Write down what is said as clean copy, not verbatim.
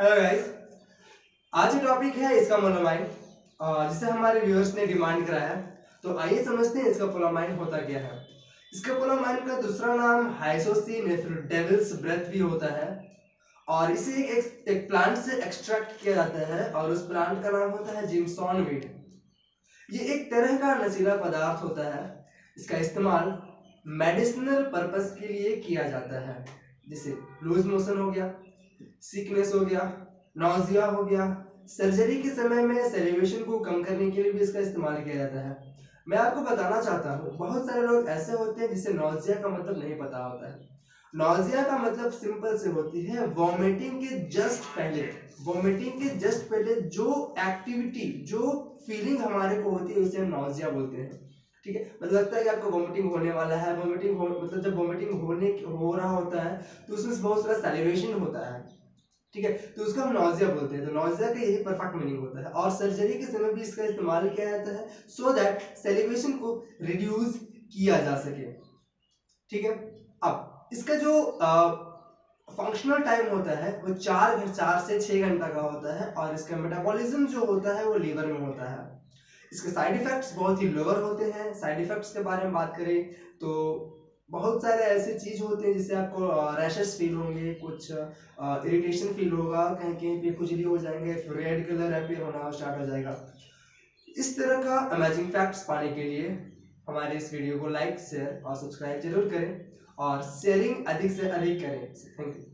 Hello guys, आज का topic है इसका मोनोमाइन, जिसे हमारे व्यूअर्स ने डिमांड करा है। तो आइए समझते हैं इसका पोलामाइन होता क्या है। इसका पोलामाइन का दूसरा नाम हाइसोसिन डेविल्स ब्रेथ भी होता है और इसे एक प्लांट से एक्सट्रैक्ट किया जाता है और उस प्लांट का नाम होता है जिम्सॉन वीड। ये एक तरह का नशीला पदार्थ होता है। इसका इस्तेमाल मेडिसिनल पर्पस के लिए किया जाता है, जैसे लूज मोशन हो गया, सिकनेस हो गया, नौजिया हो गया। सर्जरी के समय में सेलिब्रेशन को कम करने के लिए भी इसका इस्तेमाल किया जाता है। मैं आपको बताना चाहता हूँ, बहुत सारे लोग ऐसे होते हैं जिसे नौजिया का मतलब नहीं पता होता है। नौजिया का मतलब सिंपल से होती है वॉमिटिंग के जस्ट पहले जो एक्टिविटी, जो फीलिंग हमारे को होती है उसे हम नौजिया बोलते हैं। ठीक है, मतलब लगता है कि आपको वॉमिटिंग होने वाला है, मतलब जब वॉमिटिंग हो रहा होता है तो उसमें बहुत सारा सेलिब्रेशन होता है। ठीक है, तो उसको हम नौजिया बोलते हैं। तो नौजिया का यही परफेक्ट मीनिंग होता है और सर्जरी के समय भी इसका इस्तेमाल किया जाता है सो दैट सेलिब्रेशन को रिड्यूस किया जा सके। ठीक है, अब इसका जो फंक्शनल टाइम होता है वो 4 से 6 घंटा का होता है और इसका मेटाबॉलिज्म जो होता है वो लीवर में होता है। इसके साइड इफेक्ट्स बहुत ही लोअर होते हैं। साइड इफेक्ट्स के बारे में बात करें तो बहुत सारे ऐसे चीज होते हैं जिससे आपको रैशेस फील होंगे, कुछ इरिटेशन फील होगा, कहीं कहीं पे खुजली हो जाएंगे, रेड कलर अपीयर होना स्टार्ट हो जाएगा। इस तरह का अमेजिंग फैक्ट्स पाने के लिए हमारे इस वीडियो को लाइक, शेयर और सब्सक्राइब जरूर करें और शेयरिंग अधिक से अधिक करें। Thank you.